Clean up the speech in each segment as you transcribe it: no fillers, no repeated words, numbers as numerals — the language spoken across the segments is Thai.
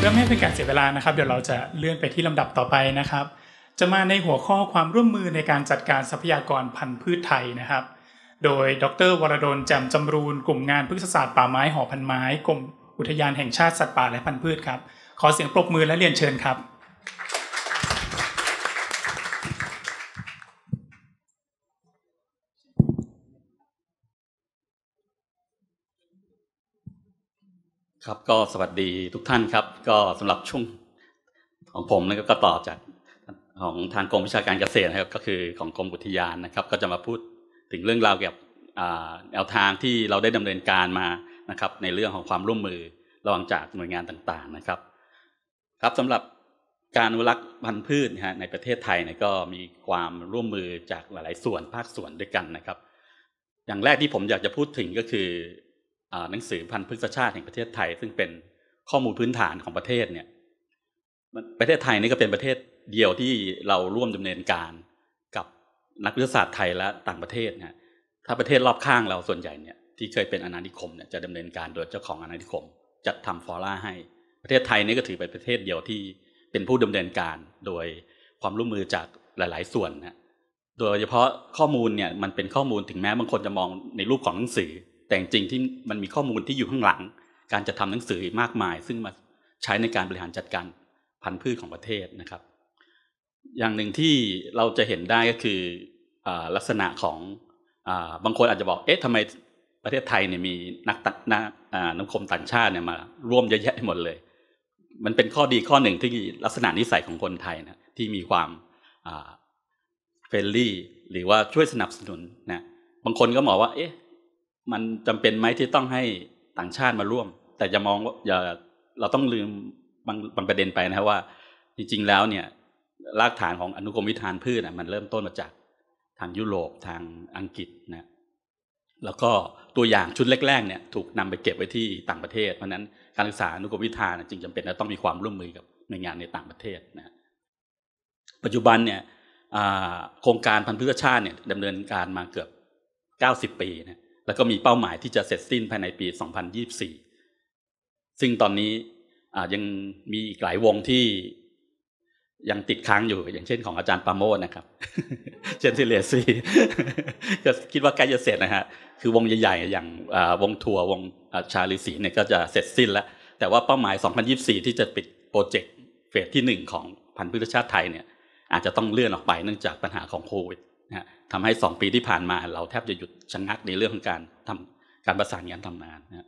พื่อไม่ให้เป็นการเสียเวลานะครับเดี๋ยวเราจะเลื่อนไปที่ลำดับต่อไปนะครับจะมาในหัวข้อความร่วมมือในการจัดการทรัพยากรพันธุ์พืชไทยนะครับโดยดร.วรดลแจ่มจำรูนกลุ่มงานพฤกษศาสตร์ป่าไม้หอพันไม้กรมอุทยานแห่งชาติสัตว์ป่าและพันธุ์พืชครับขอเสียงปรบมือและเรียนเชิญครับครับก็สวัสดีทุกท่านครับก็สำหรับช่วงของผมนะครับก็ต่อจากของทางกรมวิชาการเกษตรนะครับก็คือของกรมอุทยานนะครับก็จะมาพูดถึงเรื่องราวเกี่ยวกับแนวทางที่เราได้ดำเนินการมานะครับในเรื่องของความร่วมมือระหว่างจากหน่วยงานต่างๆนะครับครับสำหรับการอนุรักษ์พันธุ์พืชนะฮะในประเทศไทยเนี่ยก็มีความร่วมมือจากหลายๆส่วนภาคส่วนด้วยกันนะครับอย่างแรกที่ผมอยากจะพูดถึงก็คือหนังสือพันธุ์พฤกษชาติแห่งประเทศไทยซึ่งเป็นข้อมูลพื้นฐานของประเทศเนี่ยประเทศไทยนี่ก็เป็นประเทศเดียวที่เราร่วมดำเนินการกับนักวิทยาศาสตร์ไทยและต่างประเทศนะถ้าประเทศรอบข้างเราส่วนใหญ่เนี่ยที่เคยเป็นอาณานิคมเนี่ยจะดำเนินการโดยเจ้าของอาณานิคมจัดทำฟอร่าให้ประเทศไทยนี่ก็ถือเป็นประเทศเดียวที่เป็นผู้ดำเนินการโดยความร่วมมือจากหลายๆส่วนนะโดยเฉพาะข้อมูลเนี่ยมันเป็นข้อมูลถึงแม้บางคนจะมองในรูปของหนังสือแต่จริงๆที่มันมีข้อมูลที่อยู่ข้างหลังการจะทำหนังสือมากมายซึ่งมาใช้ในการบริหารจัดการพันธุ์พืชของประเทศนะครับอย่างหนึ่งที่เราจะเห็นได้ก็คือลักษณะของบางคนอาจจะบอกเอ๊ะทำไมประเทศไทยเนี่ยมีนักนิคมต่างชาติเนี่ยมาร่วมเยอะแยะหมดเลยมันเป็นข้อดีข้อหนึ่งที่ลักษณะนิสัยของคนไทยนะที่มีความเฟรนลี่หรือว่าช่วยสนับสนุนนะบางคนก็มองว่าเอ๊ะมันจำเป็นไหมที่ต้องให้ต่างชาติมาร่วมแต่จะมองว่าเราต้องลืมบางประเด็นไปนะว่าจริงๆแล้วเนี่ยรากฐานของอนุกรมวิธานพืชมันเริ่มต้นมาจากทางยุโรปทางอังกฤษนะแล้วก็ตัวอย่างชุดแรกๆเนี่ยถูกนำไปเก็บไว้ที่ต่างประเทศเพราะนั้นการศึกษาอนุกรมวิธานจึงจำเป็นจะต้องมีความร่วมมือกับหน่วยงานในต่างประเทศนะปัจจุบันเนี่ยโครงการพันธุ์พืชชาติเนี่ยดำเนินการมาเกือบ90 ปีนะแล้วก็มีเป้าหมายที่จะเสร็จสิ้นภายในปี2024ซึ่งตอนนี้ยังมีอีกหลายวงที่ยังติดค้างอยู่อย่างเช่นของอาจารย์ปราโมชนะครับเจนซิเลซีก็คิดว่าใกล้จะเสร็จนะฮะคือวงใหญ่ๆอย่างวงทัวร์วงชาลิสีเนี่ยก็จะเสร็จสิ้นแล้วแต่ว่าเป้าหมาย2024ที่จะปิดโปรเจกต์เฟสที่1ของพันธุ์พืชชาติไทยเนี่ยอาจจะต้องเลื่อนออกไปเนื่องจากปัญหาของโควิดนะทำให้2 ปีที่ผ่านมาเราแทบจะหยุดชะงักในเรื่องของการทำการประสานงานทำงานนะ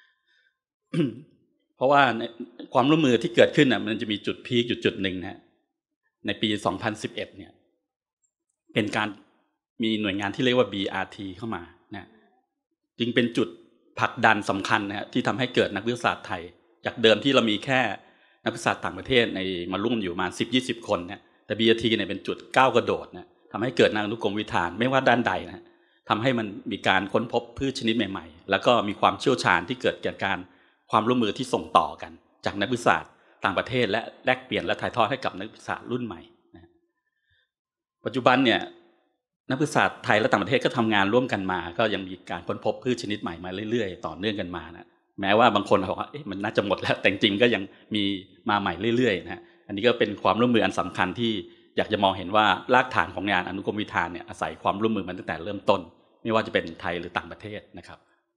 เพราะว่าความร่วมมือที่เกิดขึ้นน่ะมันจะมีจุดพีคจุดหนึ่งนะในปี2011เนี่ยเป็นการมีหน่วยงานที่เรียกว่า BRT เข้ามานะจึงเป็นจุดผลักดันสำคัญนะที่ทำให้เกิดนักวิทยาศาสตร์ไทยจากเดิมที่เรามีแค่นักวิทยาศาสตร์ต่างประเทศในมาร่วมอยู่ประมาณ 10-20 คนนะแต่ BRT เนี่ยเป็นจุดก้าวกระโดดนะทำให้เกิดอนุกรมวิธานไม่ว่าด้านใดนะทำให้มันมีการค้นพบพืชชนิดใหม่ๆแล้วก็มีความเชี่ยวชาญที่เกิดจากการความร่วมมือที่ส่งต่อกันจากนักวิทยาศาสตร์ต่างประเทศและแลกเปลี่ยนและถ่ายทอดให้กับนักวิทยาศาสตร์รุ่นใหม่นะปัจจุบันเนี่ยนักวิทยาศาสตร์ไทยและต่างประเทศก็ทำงานร่วมกันมาก็ยังมีการค้นพบพืชชนิดใหม่มาเรื่อยๆต่อเนื่องกันมานะแม้ว่าบางคนบอกว่ามันน่าจะหมดแล้วแต่จริงก็ยังมีมาใหม่เรื่อยๆนะอันนี้ก็เป็นความร่วมมืออันสำคัญที่อยากจะมองเห็นว่ารากฐานของงานอนุกรมวิธานเนี่ยอาศัยความร่วมมือมาตั้งแต่เริ่มต้นไม่ว่าจะเป็นไทยหรือต่างประเทศนะครับ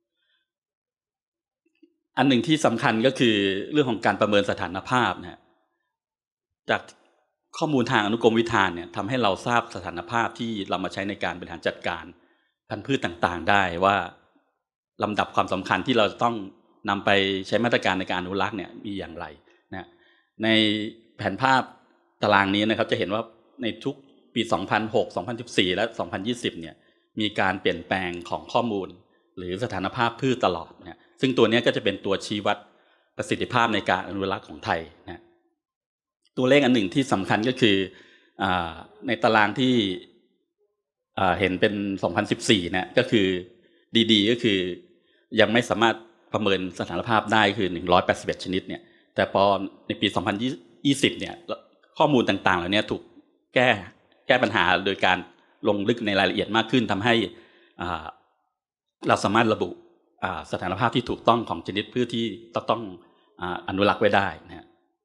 อันหนึ่งที่สำคัญก็คือเรื่องของการประเมินสถานภาพนะจากข้อมูลทางอนุกรมวิธานเนี่ยทำให้เราทราบสถานภาพที่เรามาใช้ในการบริหารจัดการพันธุ์พืชต่างๆได้ว่าลำดับความสำคัญที่เราต้องนำไปใช้มาตรการในการอนุรักษ์เนี่ยมีอย่างไรนะในแผนภาพตารางนี้นะครับจะเห็นว่าในทุกปี2006 2014และ2020เนี่ยมีการเปลี่ยนแปลงของข้อมูลหรือสถานภาพพืชตลอดนะซึ่งตัวนี้ก็จะเป็นตัวชี้วัดประสิทธิภาพในการอนุรักษ์ของไทยนะตัวเลขอันหนึ่งที่สำคัญก็คือในตารางที่เห็นเป็น2014นะก็คือดีๆก็คือยังไม่สามารถประเมินสถานภาพได้คือ181ชนิดเนี่ยแต่พอในปี2020เนี่ยข้อมูลต่างๆเหล่านี้ถูกแก้ปัญหาโดยการลงลึกในรายละเอียดมากขึ้นทำให้เราสามารถระบุสถานภาพที่ถูกต้องของชนิดพืชที่ต้องอนุรักษ์ไว้ได้นะ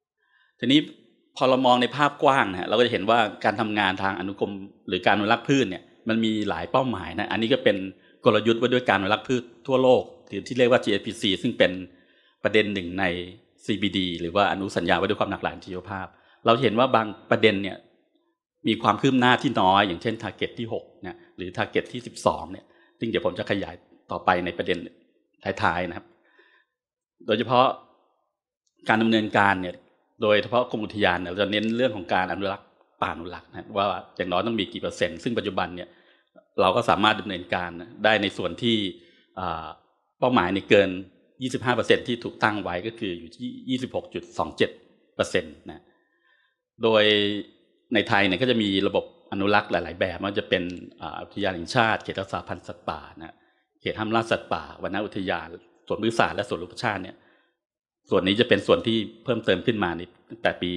ทีนี้พอเรามองในภาพกว้างนะเราก็จะเห็นว่าการทำงานทางอนุกรมหรือการอนุรักษ์พืชเนี่ยมันมีหลายเป้าหมายนะอันนี้ก็เป็นกลยุทธ์ว่าด้วยการอนุรักษ์พืชทั่วโลกที่เรียกว่า GSPC ซึ่งเป็นประเด็นหนึ่งใน CBD หรือว่าอนุสัญญาว่าด้วยความหลากหลายชีวภาพเราเห็นว่าบางประเด็นเนี่ยมีความคืบหน้าที่น้อยอย่างเช่น target ที่6เนี่ยหรือ target ที่12เนี่ยซึ่งเดี๋ยวผมจะขยายต่อไปในประเด็นท้ายๆนะครับโดยเฉพาะการดำเนินการเนี่ยโดยเฉพาะกรมอุทยานเราจะเน้นเรื่องของการอนุรักษ์ป่าอนุรักษ์นะว่าอย่างน้อยต้องมีกี่เปอร์เซ็นต์ซึ่งปัจจุบันเนี่ยเราก็สามารถดำเนินการได้ในส่วนที่เป้าหมายในเกิน 25% ที่ถูกตั้งไว้ก็คืออยู่ที่ 26.27% นะโดยในไทยเนี่ยก็จะมีระบบอนุรักษ์หลายๆแบบมันจะเป็นอุทยานแห่งชาติเขตรักษาพันธุ์สัตว์ป่านะเขตห้ามล่าสัตว์ป่าวนอุทยานสวนพฤกษศาสตร์และสวนรูปชาติเนี่ยส่วนนี้จะเป็นส่วนที่เพิ่มเติมขึ้นมาในตั้งแต่ปี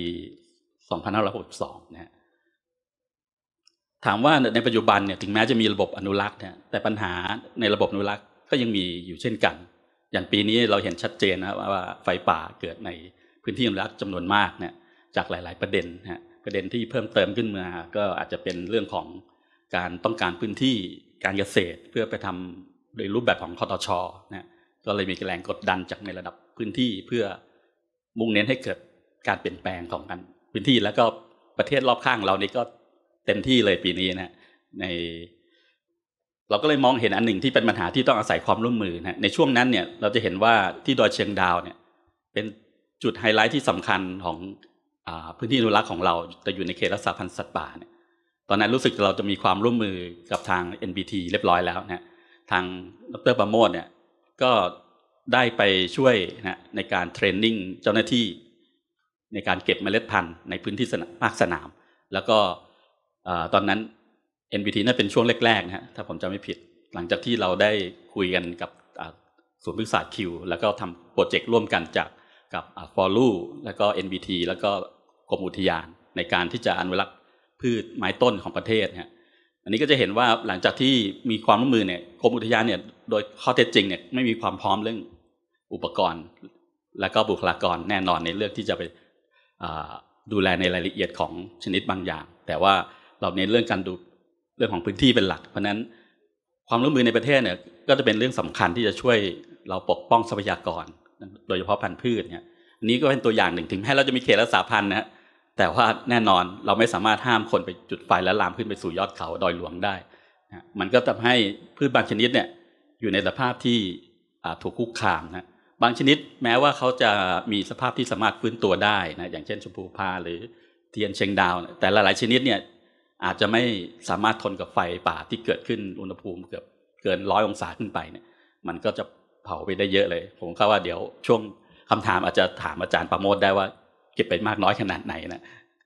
2562 นะฮะถามว่าในปัจจุบันเนี่ยถึงแม้จะมีระบบอนุรักษ์เนี่ยแต่ปัญหาในระบบอนุรักษ์ก็ยังมีอยู่เช่นกันอย่างปีนี้เราเห็นชัดเจนนะว่าไฟป่าเกิดในพื้นที่อนุรักษ์จำนวนมากเนี่ยจากหลายๆประเด็นนะประเด็นที่เพิ่มเติมขึ้นมาก็อาจจะเป็นเรื่องของการต้องการพื้นที่การเกษตรเพื่อไปทำโดยรูปแบบของคตช.นะก็เลยมีแรงกดดันจากในระดับพื้นที่เพื่อมุ่งเน้นให้เกิดการเปลี่ยนแปลงของกันพื้นที่แล้วก็ประเทศรอบข้างเรานี่ก็เต็มที่เลยปีนี้นะในเราก็เลยมองเห็นอันหนึ่งที่เป็นปัญหาที่ต้องอาศัยความร่วมมือนะในช่วงนั้นเนี่ยเราจะเห็นว่าที่ดอยเชียงดาวเนี่ยเป็นจุดไฮไลท์ที่สำคัญของพื้นที่อนุรักษ์ของเราแต่อยู่ในเขตรักษาพันธุ์สัตว์ป่าเนี่ยตอนนั้นรู้สึกเราจะมีความร่วมมือกับทาง NBT เรียบร้อยแล้วนะทางดร.ประโมทเนี่ยก็ได้ไปช่วยนะในการเทรนนิ่งเจ้าหน้าที่ในการเก็บเมล็ดพันธุ์ในพื้นที่ภาคสนามแล้วก็ตอนนั้น NBT น่าเป็นช่วงแรกๆนะฮะถ้าผมจำไม่ผิดหลังจากที่เราได้คุยกันกับศูนย์พฤกษศาสตร์คิวแล้วก็ทำโปรเจกต์ร่วมกันกับฟอลูแล้วก็ NBT แล้วก็กรมอุทยานในการที่จะอนุรักษ์พืชไม้ต้นของประเทศเนี่ยอันนี้ก็จะเห็นว่าหลังจากที่มีความร่วมมือเนี่ยกรมอุทยานเนี่ยโดยข้อเท็จจริงเนี่ยไม่มีความพร้อมเรื่องอุปกรณ์และก็บุคลากรแน่นอนในเรื่องที่จะไปดูแลในรายละเอียดของชนิดบางอย่างแต่ว่าเราเน้นเรื่องการดูเรื่องของพื้นที่เป็นหลักเพราะนั้นความร่วมมือในประเทศเนี่ยก็จะเป็นเรื่องสำคัญที่จะช่วยเราปกป้องทรัพยากรโดยเฉพาะพันธุ์พืชเนี่ยอันนี้ก็เป็นตัวอย่างหนึ่งถึงแม้เราจะมีเขตรักษาพันธุ์นะแต่ว่าแน่นอนเราไม่สามารถห้ามคนไปจุดไฟและลามขึ้นไปสู่ยอดเขาดอยหลวงได้นะมันก็ทำให้พืชบางชนิดเนี่ยอยู่ในสภาพที่ถูกคุกคามนะบางชนิดแม้ว่าเขาจะมีสภาพที่สามารถฟื้นตัวได้นะอย่างเช่นชมพูพาหรือเทียนเชียงดาวแต่หลายๆชนิดเนี่ยอาจจะไม่สามารถทนกับไฟป่าที่เกิดขึ้นอุณหภูมิเกิน100 องศาขึ้นไปเนี่ยมันก็จะเผาไปได้เยอะเลยผมคาดว่าเดี๋ยวช่วงคำถามอาจจะถามอาจารย์ประโมทได้ว่าเก็บไปมากน้อยขนาดไหนนะ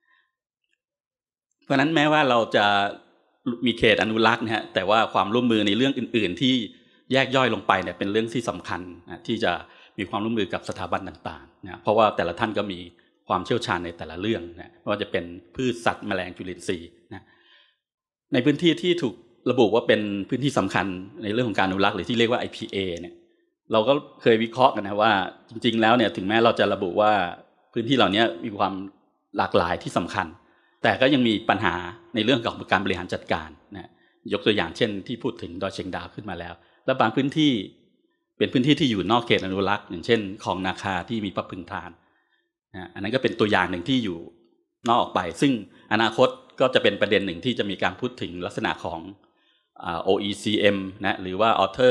เพราะนั้นแม้ว่าเราจะมีเขตอนุรักษ์นะฮะแต่ว่าความร่วมมือในเรื่องอื่นๆที่แยกย่อยลงไปเนี่ยเป็นเรื่องที่สำคัญนะที่จะมีความร่วมมือกับสถาบันต่างๆนะเพราะว่าแต่ละท่านก็มีความเชี่ยวชาญในแต่ละเรื่องนะไม่ว่าจะเป็นพืชสัตว์แมลงจุลินทรีย์นะในพื้นที่ที่ถูกระบุว่าเป็นพื้นที่สำคัญในเรื่องของการอนุรักษ์หรือที่เรียกว่า IPA เนี่ยเราก็เคยวิเคราะห์กันนะว่าจริงๆแล้วเนี่ยถึงแม้เราจะระบุว่าพื้นที่เหล่านี้มีความหลากหลายที่สำคัญแต่ก็ยังมีปัญหาในเรื่องของการบริหารจัดการนะยกตัวอย่างเช่นที่พูดถึงดอยเชียงดาวขึ้นมาแล้วและบางพื้นที่เป็นพื้นที่ที่อยู่นอกเขตอนุรักษ์อย่างเช่นคลองนาคาที่มีพระพึงทานนะอันนั้นก็เป็นตัวอย่างหนึ่งที่อยู่นอกออกไปซึ่งอนาคตก็จะเป็นประเด็นหนึ่งที่จะมีการพูดถึงลักษณะของOECM นะหรือว่า Outer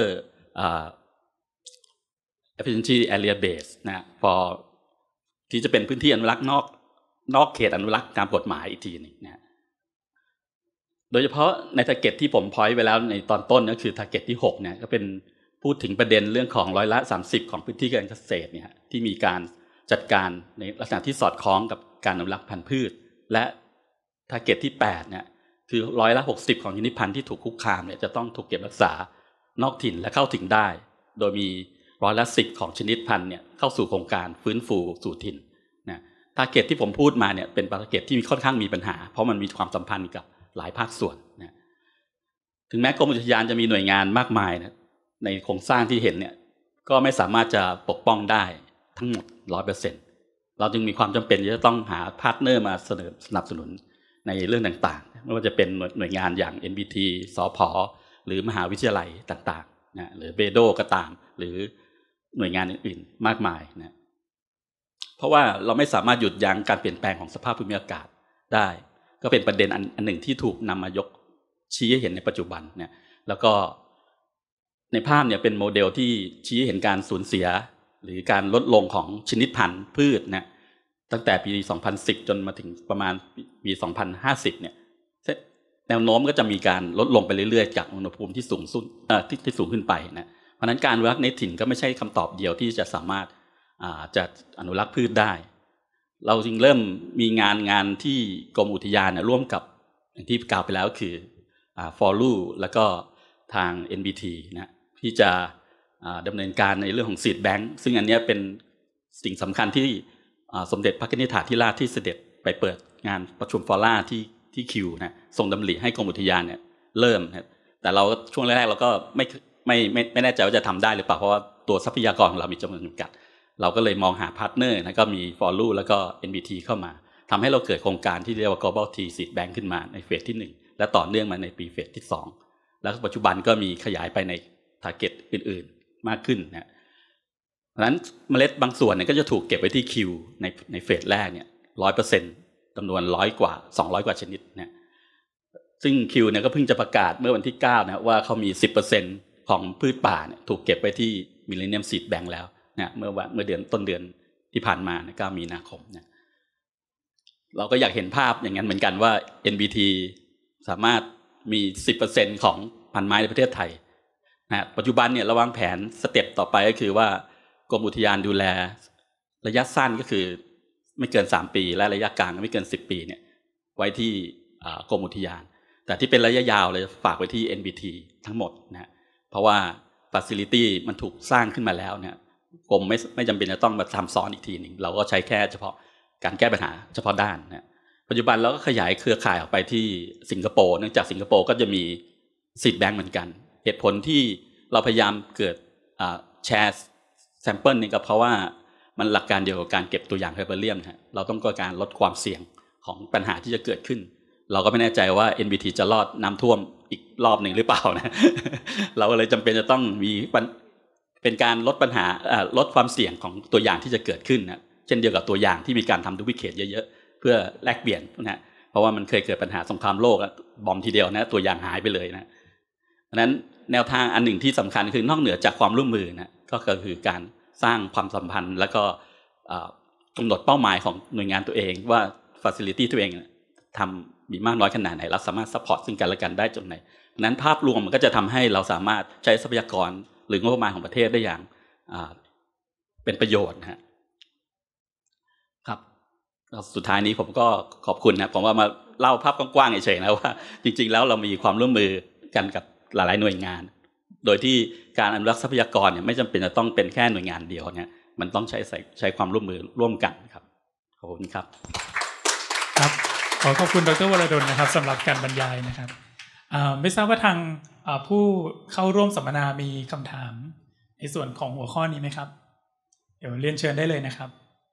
Efficiency Area Base นะ for ที่จะเป็นพื้นที่อนุรักษ์นอกเขตอนุรักษ์ตามกฎหมายอีกทีนึงนะโดยเฉพาะใน target ที่ผมพอยต์ไว้แล้วในตอนต้นก็คือ target ที่6เนี่ยก็เป็นพูดถึงประเด็นเรื่องของ30%ของพื้นที่การเกษตรเนี่ยที่มีการจัดการในลักษณะที่สอดคล้องกับการอนุรักษ์พันธุ์พืชและ target ที่8เนี่ยคือ60%ของชนิดพันธุ์ที่ถูกคุกคามเนี่ยจะต้องถูกเก็บรักษานอกถิ่นและเข้าถึงได้โดยมี10%ของชนิดพันธุ์เนี่ยเข้าสู่โครงการฟื้นฟูสู่ถิ่นนะทาร์เก็ตที่ผมพูดมาเนี่ยเป็นทาร์เก็ตที่ค่อนข้างมีปัญหาเพราะมันมีความสัมพันธ์กับหลายภาคส่วนนะถึงแม้กรมอุทยานจะมีหน่วยงานมากมายนะในโครงสร้างที่เห็นเนี่ยก็ไม่สามารถจะปกป้องได้ทั้งหมด 100% เราจึงมีความจำเป็นที่จะต้องหาพาร์ทเนอร์มาสนับสนุนในเรื่องต่างๆไม่ว่าจะเป็นหน่วยงานอย่าง NBT สผ.หรือมหาวิทยาลัยต่างๆนะหรือเบโดก็ตามหรือหน่วยงานอื่นๆมากมายนะเพราะว่าเราไม่สามารถหยุดยั้งการเปลี่ยนแปลงของสภาพภูมิอากาศได้ก็เป็นประเด็นอันหนึ่งที่ถูกนำมายกชี้ให้เห็นในปัจจุบันเนี่ยแล้วก็ในภาพเนี่ยเป็นโมเดลที่ชี้ให้เห็นการสูญเสียหรือการลดลงของชนิดพันธุ์พืชนะตั้งแต่ปี 2010 จนมาถึงประมาณปี 2050 เนี่ยแนวโน้มก็จะมีการลดลงไปเรื่อยๆจากอุณหภูมิที่สูงขึ้นไปนะเพราะฉะนั้นการอนุรักษ์ในถิ่นก็ไม่ใช่คำตอบเดียวที่จะสามารถจะอนุรักษ์พืชได้เราจึงเริ่มมีงานที่กรมอุทยานร่วมกับอย่างที่กล่าวไปแล้วคือฟอรูแล้วก็ทาง NBT นะที่จะดำเนินการในเรื่องของ Seed Bank ซึ่งอันนี้เป็นสิ่งสำคัญที่สมเด็จพระนิธิถาธิราชที่เสด็จไปเปิดงานประชุมฟอร่าที่คิวนะทรงดำริให้กรมอุทยานเนี่ยเริ่มนะแต่เราช่วงแรกๆเราก็ไม่แน่ใจว่าจะทำได้หรือเปล่าเพราะว่าตัวทรัพยากรของเรามีจำนวนจำกัดเราก็เลยมองหาพาร์ทเนอร์แล้วก็มีฟอรูแล้วก็ NBT เข้ามาทำให้เราเกิดโครงการที่เรียกว่า Global Tea Seed Bank ขึ้นมาในเฟสที่1และต่อเนื่องมาในปีเฟสที่2แล้วปัจจุบันก็มีขยายไปในทาร์เก็ตอื่นๆมากขึ้นนะดังนั้นเมล็ดบางส่วนเนี่ยก็จะถูกเก็บไว้ที่คิวในเฟสแรกเนี่ย 100% จำนวน100 กว่า200 กว่าชนิดเนี่ยซึ่งคิวเนี่ยก็เพิ่งจะประกาศเมื่อวันที่9นะว่าเขามี 10% ของพืชป่าเนี่ยถูกเก็บไว้ที่ Millennium Seed Bank แล้วเนี่ยเมื่อเดือนต้นเดือนที่ผ่านมาใน9 มีนาคมเนี่ยเราก็อยากเห็นภาพอย่างนั้นเหมือนกันว่า NBT สามารถมี 10% ของพันไม้ในประเทศไทยนะปัจจุบันเนี่ยเราวางแผนสเต็ปต่อไปก็คือว่ากรมอุทยานดูแลระยะสั้นก็คือไม่เกิน3 ปีและระยะกลางไม่เกิน10 ปีเนี่ยไว้ที่กรมอุทยานแต่ที่เป็นระยะยาวเลยฝากไว้ที่ NBT ทั้งหมดนะเพราะว่า facility มันถูกสร้างขึ้นมาแล้วเนี่ยกรมไม่จำเป็นจะต้องมาทำซ้อนอีกทีหนึ่งเราก็ใช้แค่เฉพาะการแก้ปัญหาเฉพาะด้านนะปัจจุบันเราก็ขยายเครือข่ายออกไปที่สิงคโปร์เนื่องจากสิงคโปร์ก็จะมี Seed Bank เหมือนกันเหตุผลที่เราพยายามเกิดแชร์แซมเปิลนี่ก็เพราะว่ามันหลักการเดียวกับการเก็บตัวอย่างไฮเปอร์เรียมนะเราต้องการลดความเสี่ยงของปัญหาที่จะเกิดขึ้นเราก็ไม่แน่ใจว่า NBT จะรอดน้ำท่วมอีกรอบหนึ่งหรือเปล่านะ เราเลยจำเป็นจะต้องมีเป็นการลดปัญหาลดความเสี่ยงของตัวอย่างที่จะเกิดขึ้นนะเช่นเดียวกับตัวอย่างที่มีการทำดูพิเคทเยอะๆเพื่อแลกเปลี่ยนนะเพราะว่ามันเคยเกิดปัญหาสงครามโลกบอมทีเดียวนะตัวอย่างหายไปเลยนะดังนั้นแนวทางอันหนึ่งที่สำคัญคือนอกเหนือจากความร่วมมือนะก็คือการสร้างความสัมพันธ์แล้วก็กำหนดเป้าหมายของหน่วยงานตัวเองว่า facility ตัวเองทำมีมากน้อยขนาดไหนเราสามารถ support ซึ่งกันและกันได้จนไหนนั้นภาพรวมมันก็จะทำให้เราสามารถใช้ทรัพยากรหรืองบประมาณของประเทศได้อย่างเป็นประโยชน์ครับสุดท้ายนี้ผมก็ขอบคุณนะผมว่ามาเล่าภาพกว้างๆเฉยๆนะว่าจริงๆแล้วเรามีความร่วมมือกันกับหลายๆหน่วยงานโดยที่การอนุรักษ์ทรัพยากรเนี่ยไม่จำเป็นจะต้องเป็นแค่หน่วยงานเดียวเนี่ยมันต้องใช้ความร่วมมือร่วมกันครับขอบคุณครับครับขอบคุณดร.วรดลนะครับสำหรับการบรรยายนะครับไม่ทราบว่าทางผู้เข้าร่วมสัมมนามีคำถามในส่วนของหัวข้อนี้ไหมครับเดี๋ยวเรียนเชิญได้เลยนะครับ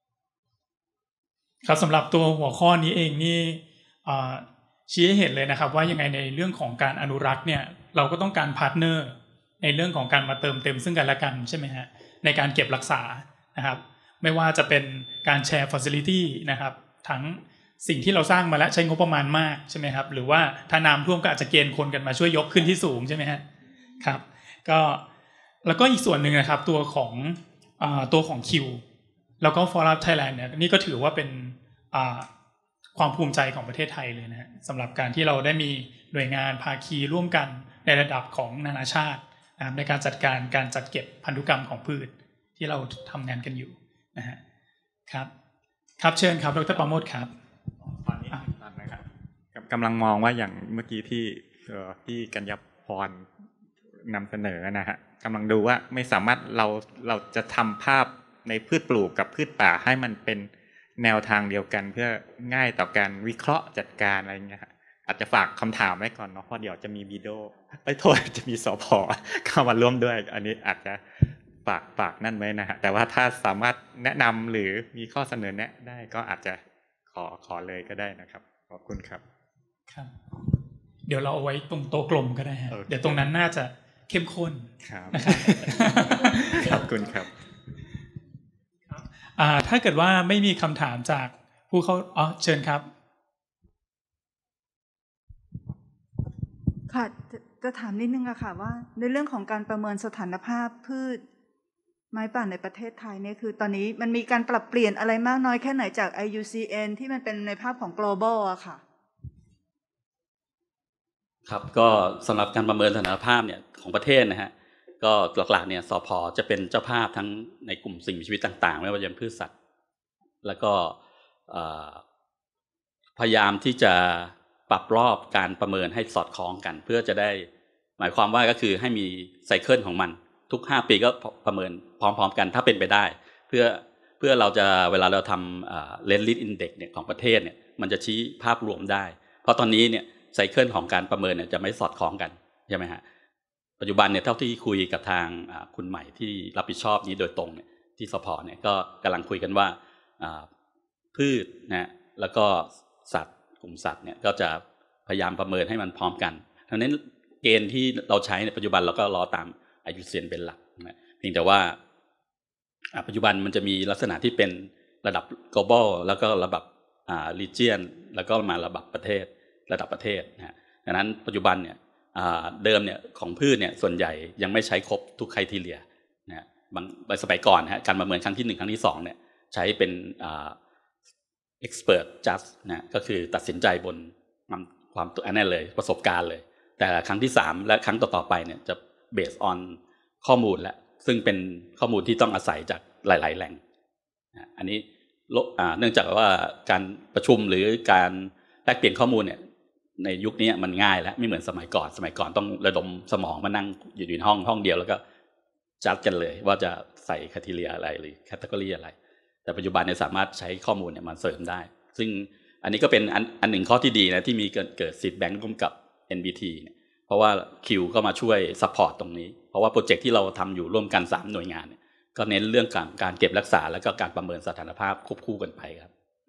ครับสำหรับตัวหัวข้อนี้เองนี่ชี้ให้เห็นเลยนะครับว่ายังไงในเรื่องของการอนุรักษ์เนี่ยเราก็ต้องการพาร์ทเนอร์ในเรื่องของการมาเติมเต็มซึ่งกันและกันใช่ไหมฮะในการเก็บรักษานะครับไม่ว่าจะเป็นการแชร์ facility นะครับทั้งสิ่งที่เราสร้างมาแล้วใช้งบประมาณมากใช่ไหมครับหรือว่าถ้าน้ำท่วมก็อาจจะเกณฑ์คนกันมาช่วยยกขึ้นที่สูงใช่ไหมฮะครับก็แล้วก็อีกส่วนหนึ่งนะครับตัวของคิวแล้วก็ Forum Thailand เนี่ยนี่ก็ถือว่าเป็นความภูมิใจของประเทศไทยเลยนะสำหรับการที่เราได้มีหน่วยงานภาคีร่วมกันในระดับของนานาชาติในการจัดการการจัดเก็บพันธุกรรมของพืชที่เราทำงานกันอยู่นะฮะครับครับเชิญครับดร.ประโมทครับตอนนี้นะครับกำลังมองว่าอย่างเมื่อกี้ที่กัญญาพรนำเสนอนะฮะกำลังดูว่าไม่สามารถเราจะทำภาพในพืชปลูกกับพืชป่าให้มันเป็นแนวทางเดียวกันเพื่อง่ายต่อการวิเคราะห์จัดการอะไรเงี้ยฮะอาจจะฝากคำถามไว้ก่อนเนาะเพราะเดี๋ยวจะมีบีโดจะมีสผ.เข้ามาร่วมด้วยอันนี้อาจจะฝากนั่นไว้นะฮะแต่ว่าถ้าสามารถแนะนำหรือมีข้อเสนอแนะได้ก็อาจจะขอเลยก็ได้นะครับขอบคุณครับครับเดี๋ยวเราเอาไว้ตรงโต๊ะกลมก็ได้ฮะเดี๋ยวตรงนั้นน่าจะเข้มข้นนะครับขอบคุณครับถ้าเกิดว่าไม่มีคำถามจากผู้เข้าเชิญครับค่ะจะถามนิดนึงอะค่ะว่าในเรื่องของการประเมินสถานภาพพืชไม้ป่าในประเทศไทยเนี่ยคือตอนนี้มันมีการปรับเปลี่ยนอะไรมากน้อยแค่ไหนจาก IUCN ที่มันเป็นในภาพของ global อะค่ะครับก็สำหรับการประเมินสถานภาพเนี่ยของประเทศนะฮะก็หลักๆเนี่ยสพ.จะเป็นเจ้าภาพทั้งในกลุ่มสิ่งมีชีวิตต่างๆไม่ว่าจะเป็นพืชสัตว์แล้วก็พยายามที่จะปรับรอบการประเมินให้สอดคล้องกันเพื่อจะได้หมายความว่าก็คือให้มีไซเคิลของมันทุก5ปีก็ประเมินพร้อมๆกันถ้าเป็นไปได้เพื่อเราจะเวลาเราทำLendlease Index เนี่ยของประเทศเนี่ยมันจะชี้ภาพรวมได้เพราะตอนนี้เนี่ยไซเคิลของการประเมินเนี่ยจะไม่สอดคล้องกันใช่ไหมฮะปัจจุบันเนี่ยเท่าที่คุยกับทางคุณใหม่ที่รับผิดชอบนี้โดยตรงเนี่ยที่สพ.เนี่ยก็กำลังคุยกันว่าพืชนะแล้วก็สัตว์กลุ่มสัตว์เนี่ยก็จะพยายามประเมินให้มันพร้อมกันดังนั้นเกณฑ์ที่เราใช้ในปัจจุบันเราก็รอตาม IUCN เป็นหลักนะเพียงแต่ว่าปัจจุบันมันจะมีลักษณะที่เป็นระดับ global แล้วก็ระดับregion แล้วก็มาระดับประเทศระดับประเทศนะฮะดังนั้นปัจจุบันเนี่ยเดิมเนี่ยของพืชเนี่ยส่วนใหญ่ยังไม่ใช้ครบทุกไครทีเรียนะฮะบางสมัยก่อนฮะการประเมินครั้งที่1ครั้งที่2เนี่ยใช้เป็นexpert judge นะก็คือตัดสินใจบนความอันนั้นเลยประสบการณ์เลยแต่ครั้งที่3และครั้งต่อๆไปเนี่ยจะ based on ข้อมูลและซึ่งเป็นข้อมูลที่ต้องอาศัยจากหลายๆแหล่งอันนี้เนื่องจากว่าการประชุมหรือการแลกเปลี่ยนข้อมูลเนี่ยในยุคนี้มันง่ายแล้วไม่เหมือนสมัยก่อนต้องระดมสมองมานั่งอยู่ในห้องเดียวแล้วก็จัดกันเลยว่าจะใส่คาทีเรียอะไรหรือแคตตากรีอะไรแต่ปัจจุบันเนี่ยสามารถใช้ข้อมูลเนี่ยมาเสริมได้ซึ่งอันนี้ก็เป็นอันหนึ่งข้อที่ดีนะที่มีเกิดซีดแบงค์ร่วมกับ NBT เนี่ยเพราะว่าคิวก็มาช่วยซัพพอร์ตตรงนี้เพราะว่าโปรเจกต์ที่เราทำอยู่ร่วมกัน3หน่วยงานเนี่ยก็เน้นเรื่องการเก็บรักษาแล้วก็การประเมินสถานภาพควบคู่กันไปครับ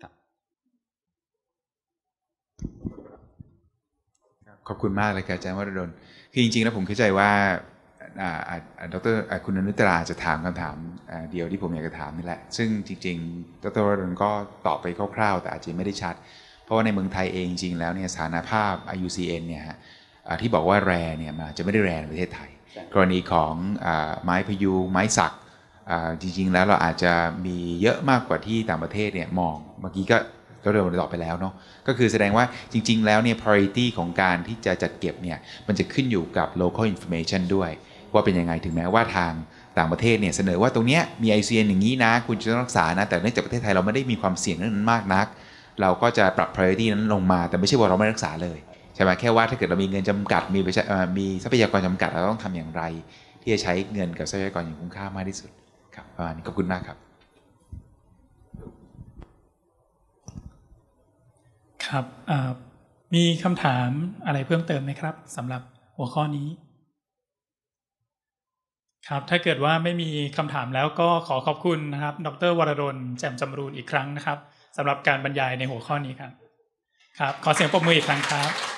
ขอบคุณมากเลยครับอาจารย์วรดลคือจริงๆแล้วผมเข้าใจว่าดร.คุณอนุตราจะถามคำถามเดียวที่ผมอยากจะถามนี่แหละซึ่งจริงๆดร.วรดลก็ตอบไปคร่าวๆแต่อาจจะไม่ได้ชัดเพราะว่าในเมืองไทยเองจริงๆแล้วเนี่ยสถานภาพ IUCN เนี่ยที่บอกว่าแรเนี่ยมันจะไม่ได้แรในประเทศไทยกรณีของไม้พยุงไม้สักจริงๆแล้วเราอาจจะมีเยอะมากกว่าที่ต่างประเทศเนี่ยมองเมื่อกี้ก็เดินตอบไปแล้วเนาะก็คือแสดงว่าจริงๆแล้วเนี่ย priority ของการที่จะจัดเก็บเนี่ยมันจะขึ้นอยู่กับ local information ด้วยว่าเป็นยังไงถึงแม้ว่าทางต่างประเทศเนี่ยเสนอว่าตรงเนี้ยมี IUCN อย่างนี้นะคุณจะต้องรักษานะแต่เนื่องจากประเทศไทยเราไม่ได้มีความเสี่ยงนั้นมากนักเราก็จะปรับ priority นั้นลงมาแต่ไม่ใช่ว่าเราไม่รักษาเลยใช่ไหมแค่ว่าถ้าเกิดเรามีเงินจำกัดมีทรัพยากรจำกัดเราต้องทำอย่างไรที่จะใช้เงินกับทรัพยากรอย่างคุ้มค่ามากที่สุดครับประมาณนี้ขอบคุณมากครับครับมีคำถามอะไรเพิ่มเติมไหมครับสำหรับหัวข้อนี้ครับถ้าเกิดว่าไม่มีคำถามแล้วก็ขอขอบคุณนะครับดร.วรดลแจ่มจำรูนอีกครั้งนะครับสำหรับการบรรยายในหัวข้อนี้ครับขอเสียงปรบมืออีกครั้งครับ